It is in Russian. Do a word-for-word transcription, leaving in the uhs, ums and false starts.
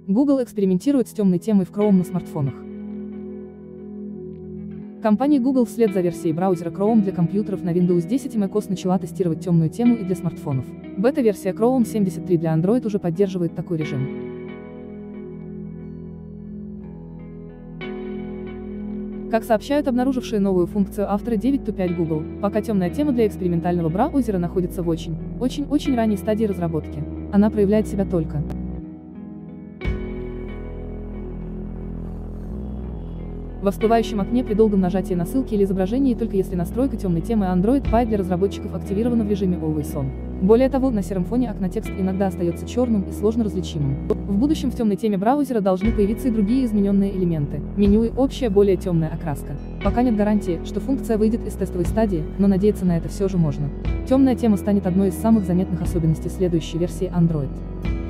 Google экспериментирует с темной темой в Chrome на смартфонах. Компания Google вслед за версией браузера Chrome для компьютеров на Windows десять и macOS начала тестировать темную тему и для смартфонов. Бета-версия Chrome семьдесят три для Android уже поддерживает такой режим. Как сообщают обнаружившие новую функцию авторы девять точка пять Google, пока темная тема для экспериментального браузера находится в очень, очень, очень ранней стадии разработки. Она проявляет себя только во всплывающем окне при долгом нажатии на ссылки или изображении, только если настройка темной темы Android Pie для разработчиков активирована в режиме Always On. Более того, на сером фоне окна текст иногда остается черным и сложно различимым. В будущем в темной теме браузера должны появиться и другие измененные элементы, меню и общая более темная окраска. Пока нет гарантии, что функция выйдет из тестовой стадии, но надеяться на это все же можно. Темная тема станет одной из самых заметных особенностей следующей версии Android.